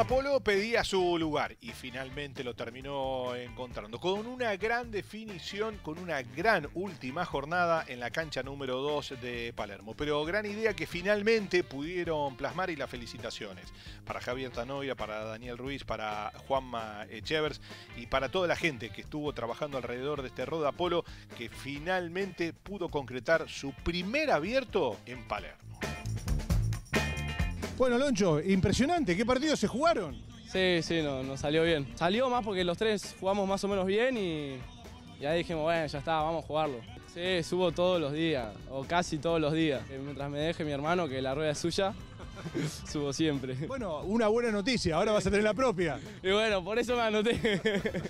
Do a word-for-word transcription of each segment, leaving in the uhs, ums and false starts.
Roda Polo pedía su lugar y finalmente lo terminó encontrando con una gran definición, con una gran última jornada en la cancha número dos de Palermo. Pero gran idea que finalmente pudieron plasmar, y las felicitaciones para Javier Tanoira, para Daniel Ruiz, para Juanma Echevers y para toda la gente que estuvo trabajando alrededor de este Roda Polo, que finalmente pudo concretar su primer abierto en Palermo. Bueno, Loncho, impresionante. ¿Qué partidos se jugaron? Sí, sí, no, nos salió bien. Salió más porque los tres jugamos más o menos bien y, y ahí dijimos, bueno, ya está, vamos a jugarlo. Sí, subo todos los días, o casi todos los días. Mientras me deje mi hermano, que la rueda es suya, subo siempre. Bueno, una buena noticia, ahora vas a tener la propia. Y bueno, por eso me anoté.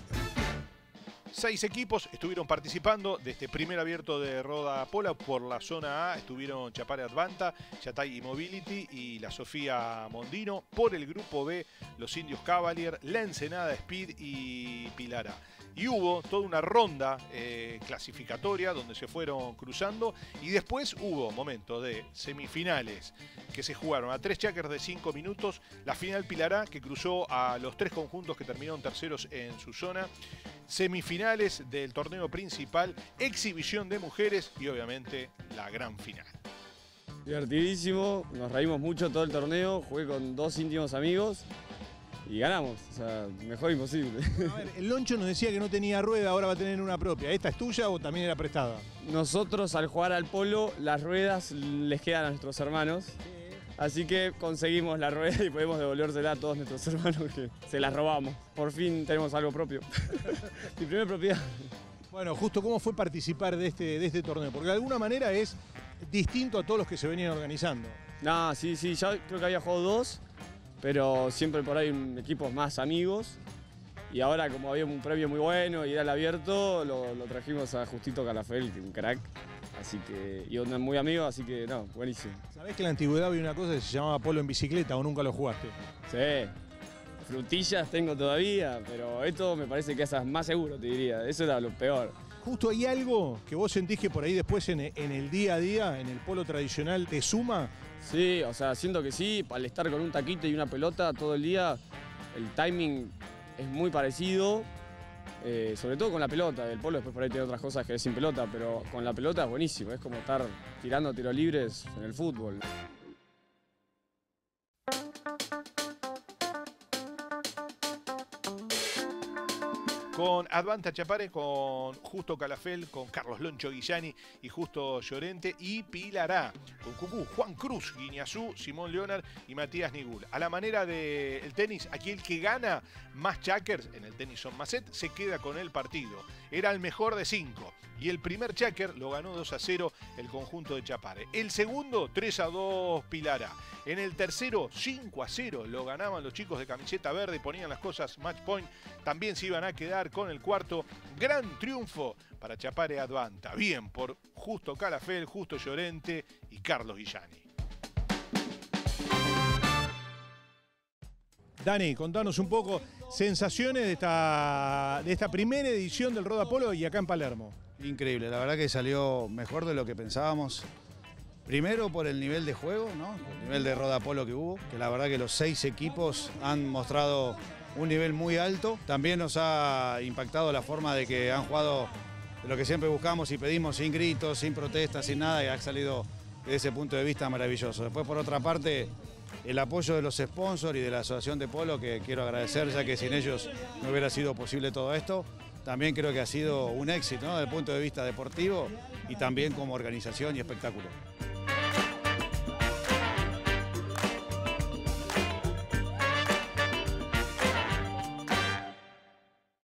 Seis equipos estuvieron participando de este primer abierto de Roda Polo. Por la zona A estuvieron Chapare Advanta, Yatay Mobility y la Sofía Mondino. Por el grupo B, los Indios Cavalier, la Ensenada Speed y Pilara. Y hubo toda una ronda eh, clasificatoria donde se fueron cruzando, y después hubo momentos de semifinales que se jugaron a tres checkers de cinco minutos. La final Pilará, que cruzó a los tres conjuntos que terminaron terceros en su zona. Semifinales del torneo principal, exhibición de mujeres y obviamente la gran final. Divertidísimo, nos reímos mucho todo el torneo, jugué con dos íntimos amigos y ganamos, o sea, mejor imposible. A ver, el Loncho nos decía que no tenía rueda, ahora va a tener una propia. ¿Esta es tuya o también era prestada? Nosotros al jugar al polo, las ruedas les quedan a nuestros hermanos. Así que conseguimos la rueda y podemos devolvérsela a todos nuestros hermanos que se las robamos. Por fin tenemos algo propio. Mi primera propiedad. Bueno, justo cómo fue participar de este, de este torneo, porque de alguna manera es distinto a todos los que se venían organizando. No, sí, sí, ya creo que había jugado dos, pero siempre por ahí equipos más amigos. Y ahora, como había un premio muy bueno y era el abierto, lo, lo trajimos a Justito Calafel, que es un crack. Así que, y un muy amigo, así que no, buenísimo. ¿Sabés que en la antigüedad había una cosa que se llamaba polo en bicicleta o nunca lo jugaste? Sí, frutillas tengo todavía, pero esto me parece que es más seguro, te diría. Eso era lo peor. Justo, ¿hay algo que vos sentís que por ahí después en, en el día a día, en el polo tradicional, te suma? Sí, o sea, siento que sí, al estar con un taquito y una pelota todo el día, el timing es muy parecido. Eh, sobre todo con la pelota, el polo después por ahí tiene otras cosas que es sin pelota, pero con la pelota es buenísimo, es como estar tirando tiros libres en el fútbol. Con Advanta Chapare, con Justo Calafel, con Carlos Loncho Guillani y Justo Llorente, y Pilará, con Cucú, Juan Cruz, Guiñazú, Simón Leonard y Matías Nigul. A la manera del tenis, aquí el que gana más checkers, en el tenis son más set, se queda con el partido. Era el mejor de cinco y el primer checker lo ganó dos a cero el conjunto de Chapare. El segundo, tres a dos Pilará. En el tercero, cinco a cero lo ganaban los chicos de camiseta verde, ponían las cosas match point. También se iban a quedar con el cuarto. Gran triunfo para Chapare Advanta. Bien por Justo Calafel, Justo Llorente y Carlos Guillani. Dani, contanos un poco sensaciones de esta, de esta primera edición del Roda Polo y acá en Palermo. Increíble, la verdad que salió mejor de lo que pensábamos. Primero por el nivel de juego, ¿no? El nivel de Roda Polo que hubo, que la verdad que los seis equipos han mostrado un nivel muy alto. También nos ha impactado la forma de que han jugado de lo que siempre buscamos y pedimos, sin gritos, sin protestas, sin nada, y ha salido desde ese punto de vista maravilloso. Después, por otra parte, el apoyo de los sponsors y de la Asociación de Polo, que quiero agradecer, ya que sin ellos no hubiera sido posible todo esto. También creo que ha sido un éxito, ¿no? Desde el punto de vista deportivo y también como organización y espectáculo.